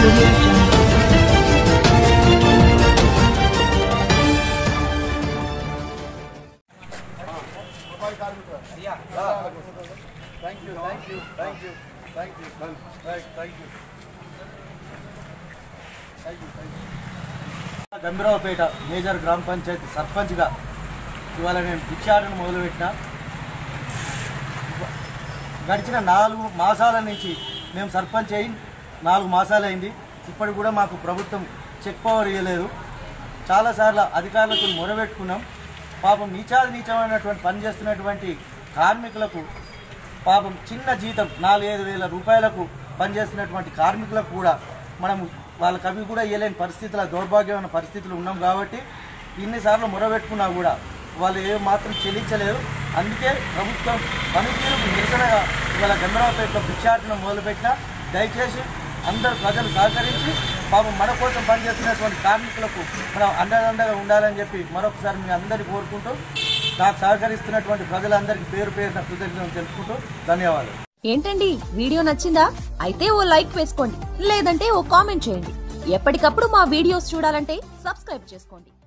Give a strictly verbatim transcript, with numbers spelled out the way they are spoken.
Audio Jungle. Thank you, thank you, thank you, thank you, right, thank you, thank you, thank you. Gambhiraopet major గ్రామ పంచాయతీ సర్పంచ్గా ఇవాళ నేను భిక్షాటన మొదలుపెట్టిన గడిచిన నాలుగు మాసాల నుంచి మేము సర్పంచ్ అయి నాలుగు మాసాలైంది. ఇప్పటికి కూడా మాకు ప్రభుత్వం చెక్ పవర్ ఇవ్వలేదు. చాలాసార్లు అధికారులకు మొరబెట్టుకున్నాం. పాపం నీచాది నీచమైనటువంటి పని చేస్తున్నటువంటి కార్మికులకు పాపం చిన్న జీతం నాలుగైదు వేల రూపాయలకు పనిచేస్తున్నటువంటి కార్మికులకు కూడా మనం వాళ్ళకి అవి కూడా ఇవ్వలేని పరిస్థితుల దౌర్భాగ్యమైన పరిస్థితులు ఉన్నాం. కాబట్టి ఇన్నిసార్లు మొరబెట్టుకున్నా కూడా వాళ్ళు ఏ మాత్రం చెల్లించలేరు. అందుకే ప్రభుత్వం పనితీరుకు నిరసనగా ఇవాళ గంభీరావుపేటలో భిక్షాటన మొదలుపెట్టిన. దయచేసి అందరు ప్రజలు సహకరించి పాపం మన కోసం పనిచేస్తున్నటువంటి కార్మికులకు మనం అండదండగా ఉండాలని చెప్పి మరొకసారి మీ అందరికీ కోరుకుంటూ నాకు సహకరిస్తున్నటువంటి ప్రజలందరికీ పేరు పేరున కృతజ్ఞతలు తెలుపుకుంటూ ధన్యవాదాలు. ఏంటండి వీడియో నచ్చిందా? అయితే ఓ లైక్ వేసుకోండి, లేదంటే ఓ కామెంట్ చేయండి. ఎప్పటికప్పుడు మా వీడియోస్ చూడాలంటే సబ్స్క్రైబ్ చేసుకోండి.